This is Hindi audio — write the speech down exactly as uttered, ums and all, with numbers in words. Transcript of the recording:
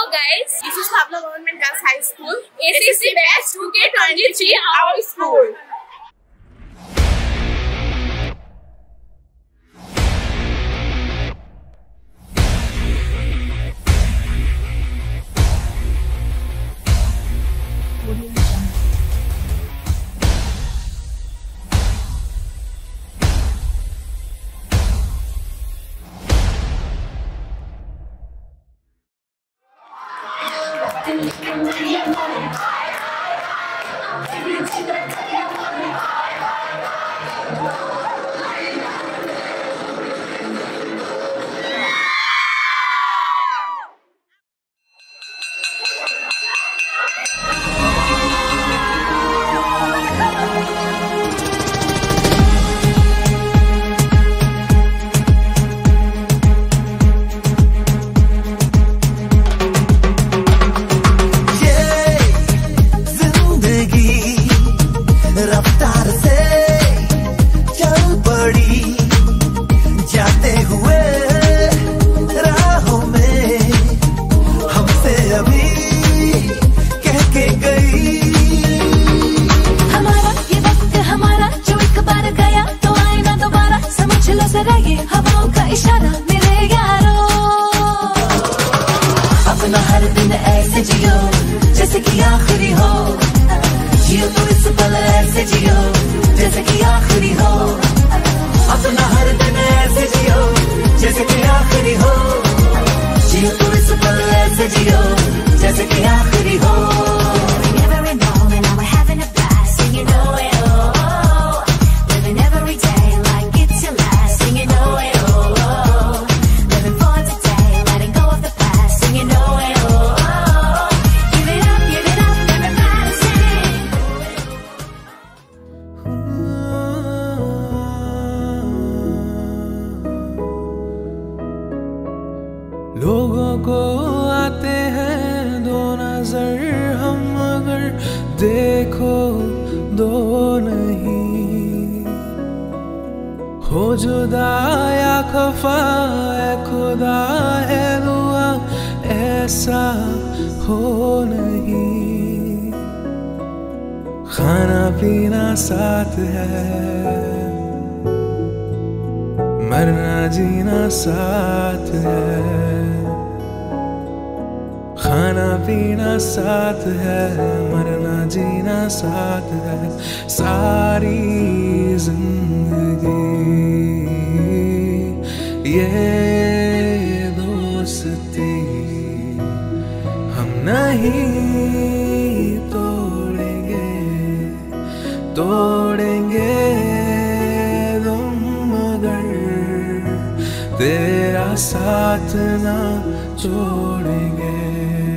guys, this is Pabna Govt Girls High School. S S C Batch two K twenty-three, our school. अपना हर दिन ऐसे जियो जैसे कि आखिरी हो, जियो तो इस पल ऐसे जियो जैसे कि आखिरी हो। अपना हर दिन ऐसे जियो जैसे कि आखिरी हो, जियो तो इस पल ऐसे जियो जैसे कि आखिरी हो। लोगों को आते हैं दो नजर, हम अगर देखो दो नहीं। हो जुदा या खफा है खुदा है दुआ ऐसा हो नहीं। खाना पीना साथ है, मरना जीना साथ है। खाना पीना साथ है, मरना जीना साथ है। सारी जिंदगी ये दोस्ती हम नहीं तोड़ेंगे, तोड़ेंगे तुम मगर तेरा साथ ना छोड़ेंगे।